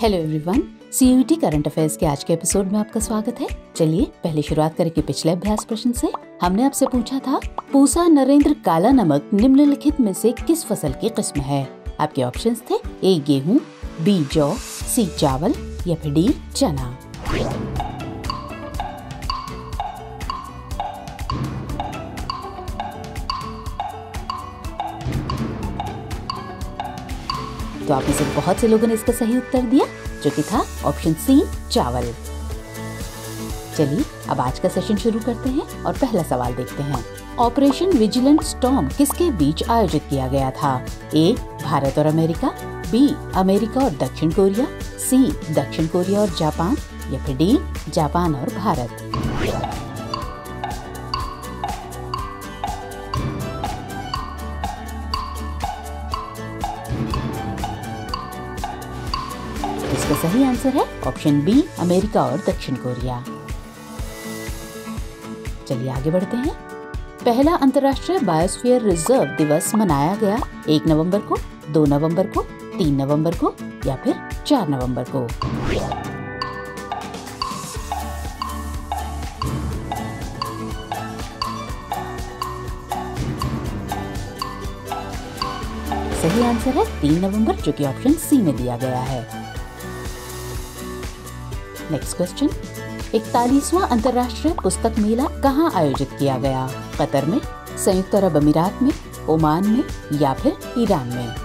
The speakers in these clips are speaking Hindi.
Hello everyone, CUET current affairs के आज के एपिसोड में आपका स्वागत है। चलिए पहले शुरुआत करें कि पिछले अभ्यास प्रश्न से। हमने आपसे पूछा था, पूसा नरेंद्र काला नमक निम्नलिखित में से किस फसल की किस्म है। आपके ऑप्शंस थे ए गेहूं, बी जौ, सी चावल या फिर डी चना। तो आप में से बहुत से लोगों ने इसका सही उत्तर दिया, जो कि था ऑप्शन सी चावल। चलिए अब आज का सेशन शुरू करते हैं और पहला सवाल देखते हैं। ऑपरेशन विजिलेंट स्टॉर्म किसके बीच आयोजित किया गया था। ए भारत और अमेरिका, बी अमेरिका और दक्षिण कोरिया, सी दक्षिण कोरिया और जापान या फिर डी जापान और भारत। इसका सही आंसर है ऑप्शन बी अमेरिका और दक्षिण कोरिया। चलिए आगे बढ़ते हैं। पहला अंतर्राष्ट्रीय बायोस्फीयर रिजर्व दिवस मनाया गया 1 नवंबर को, 2 नवंबर को, 3 नवंबर को या फिर 4 नवंबर को। सही आंसर है 3 नवंबर, जो कि ऑप्शन सी में दिया गया है। नेक्स्ट क्वेश्चन, 41वां अंतर्राष्ट्रीय पुस्तक मेला कहाँ आयोजित किया गया। कतर में, संयुक्त अरब अमीरात में, ओमान में या फिर ईरान में।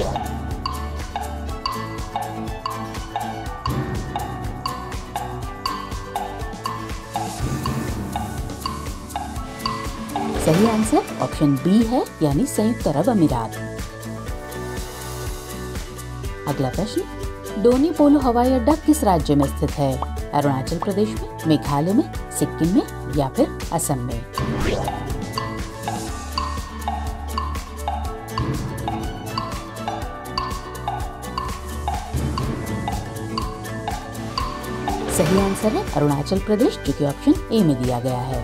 सही आंसर ऑप्शन बी है, यानी संयुक्त अरब अमीरात। अगला प्रश्न, डोनी पोलो हवाई अड्डा किस राज्य में स्थित है। अरुणाचल प्रदेश में, मेघालय में, सिक्किम में या फिर असम में। सही आंसर है अरुणाचल प्रदेश, जो कि ऑप्शन ए में दिया गया है।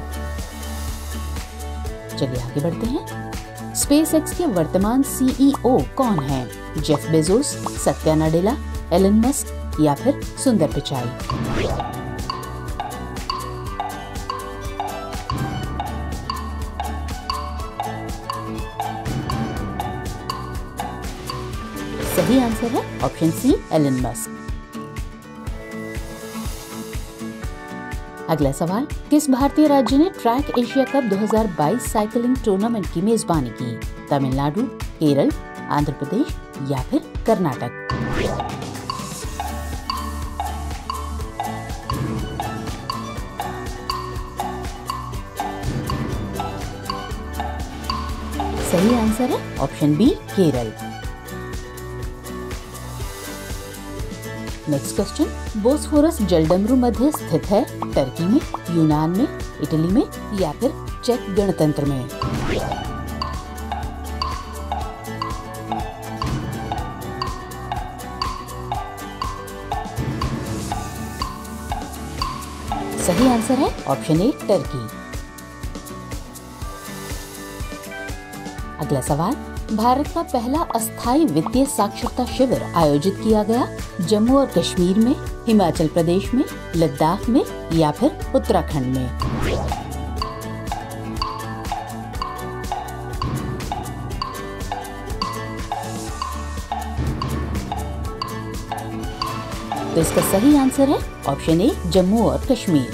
चलिए आगे बढ़ते हैं। स्पेसएक्स के वर्तमान सीईओ कौन है। Jeff Bezos, Satya Nadella, Elon Musk या फिर सुंदर पिचाई। सही आंसर है ऑप्शन सी एलन मस्क। अगला सवाल, किस भारतीय राज्य ने track Asia cup 2022 cycling tournament की मेजबानी की। तमिलनाडु, केरल, आंध्र प्रदेश या फिर कर्नाटक। सही आंसर है option B Kerala. Next question, Bosphorus जलडमरू मध्य स्थित है। टर्की में, यूनान में, इटली में या फिर चेक गणतंत्र में। सही आंसर है ऑप्शन ए टर्की। अगला सवाल, भारत का पहला अस्थायी वित्तीय साक्षरता शिविर आयोजित किया गया। जम्मू और कश्मीर में, हिमाचल प्रदेश में, लद्दाख में या फिर उत्तराखंड में। तो इसका सही आंसर है ऑप्शन ए जम्मू और कश्मीर।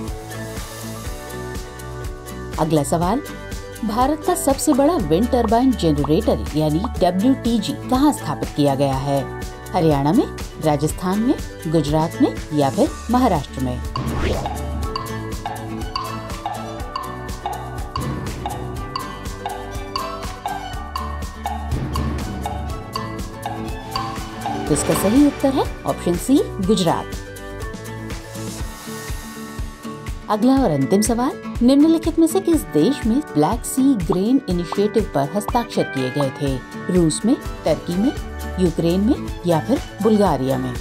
अगला सवाल, भारत का सबसे बड़ा विंड टरबाइन जनरेटर यानी WTG कहाँ स्थापित किया गया है। हरियाणा में, राजस्थान में, गुजरात में या फिर महाराष्ट्र में। तो इसका सही उत्तर है ऑप्शन सी गुजरात। अगला और अंतिम सवाल, निम्नलिखित में से किस देश में ब्लैक सी ग्रेन इनिशिएटिव पर हस्ताक्षर किए गए थे। रूस में, टर्की में, यूक्रेन में या फिर बुल्गारिया में।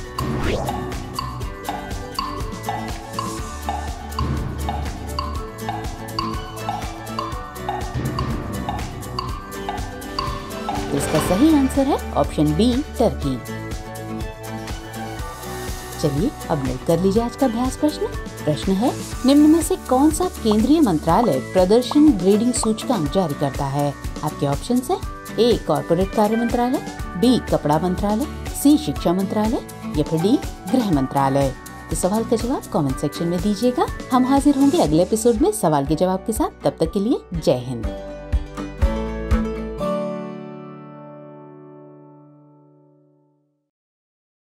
तो इसका सही आंसर है ऑप्शन बी टर्की। चलिए अब नोट कर लीजिए आज का अभ्यास प्रश्न। प्रश्न है, निम्न में से कौन सा केंद्रीय मंत्रालय प्रदर्शन ग्रेडिंग सूचकांक जारी करता है? आपके ऑप्शंस है ए कॉर्पोरेट कार्य मंत्रालय, बी कपड़ा मंत्रालय, सी शिक्षा मंत्रालय या फिर डी गृह मंत्रालय। तो सवाल का जवाब कमेंट सेक्शन में दीजिएगा। हम हाजिर होंगे अगले एपिसोड में सवाल के जवाब के साथ। तब तक के लिए जय हिंद।